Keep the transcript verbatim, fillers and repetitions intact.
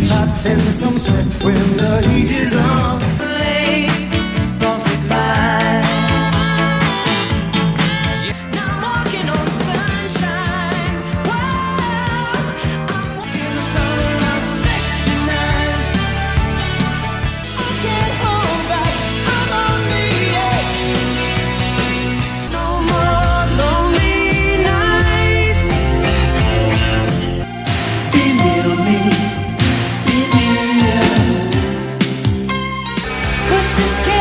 hot and some sweat when the heat is on. Play funky line. Now I'm walking on sunshine. Whoa, I'm walking in the summer of sixty-nine. I can't hold back, I'm on the edge. No more lonely nights. Be near me. Push this